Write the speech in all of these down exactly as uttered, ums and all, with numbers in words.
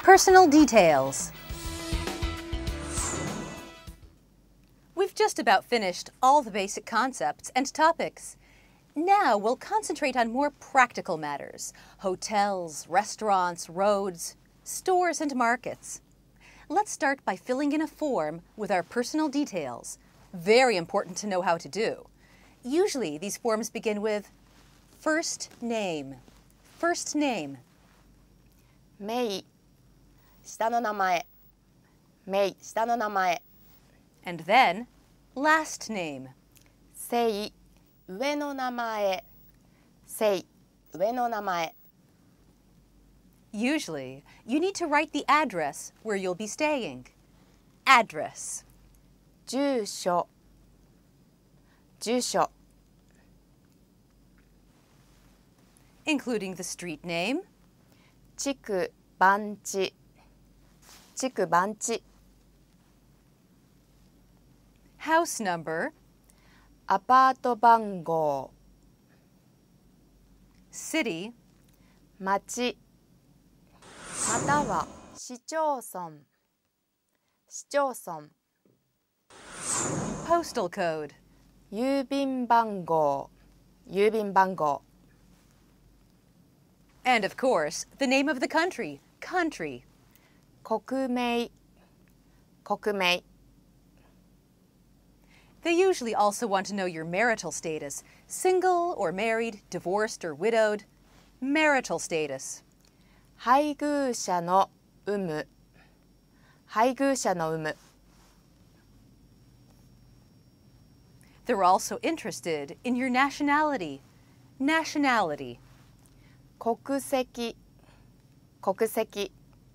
Personal details. We've just about finished all the basic concepts and topics. Now we'll concentrate on more practical matters: hotels, restaurants, roads, stores, and markets. Let's start by filling in a form with our personal details. Very important to know how to do. Usually these forms begin with first name. First name. メイ、下の名前。メイ、下の名前。 And then last name. セイ、上の名前。セイ、上の名前。 Usually, you need to write the address where you'll be staying. Address. 住所。住所。 Including the street name. 地区番地。地区番地。 House number. アパート番号。 City. 町。または市町村。市町村。 Postal code. 郵便番号。郵便番号。 And of course, the name of the country. Country. 国名。国名。 They usually also want to know your marital status. Single or married, divorced or widowed. Marital status. 配偶者の有無。配偶者の有無。 They're also interested in your nationality. Nationality. 国籍。国籍。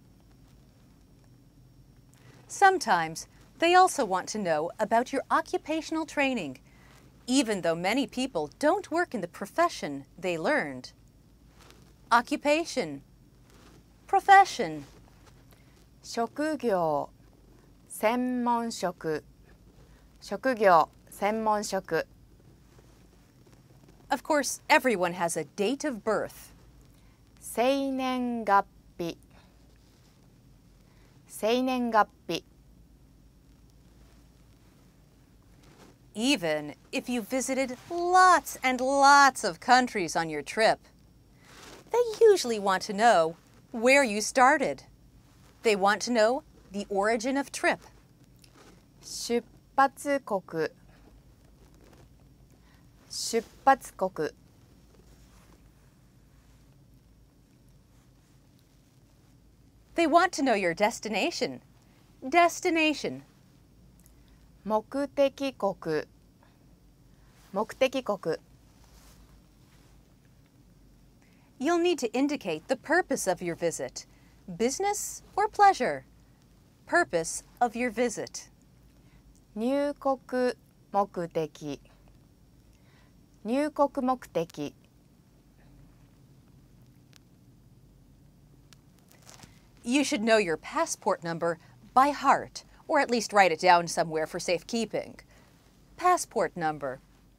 Sometimes, they also want to know about your occupational training, even though many people don't work in the profession they learned. Occupation. Profession. 職業。専門職。職業。専門職。 Of course, everyone has a date of birth. 生年月日。生年月日。 Even if you visited lots and lots of countries on your trip, they usually want to know where you started. They want to know the origin of trip. 出発国。出発国。 They want to know your destination. Destination. 目的国。目的国。 You'll need to indicate the purpose of your visit. Business or pleasure. Purpose of your visit. 入国目的。入国目的。 You should know your passport number by heart, or at least write it down somewhere for safekeeping. Passport number.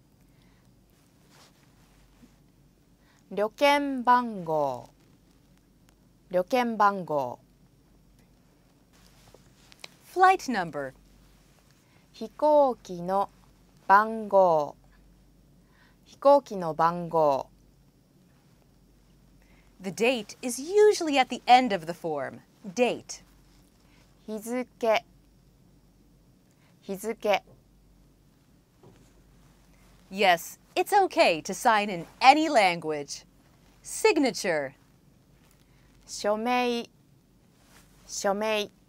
旅券番号。旅券番号。 Flight number. 飛行機の番号。飛行機の番号。 The date is usually at the end of the form. Date. 日付。日付。 Yes, it's okay to sign in any language. Signature. 署名。署名。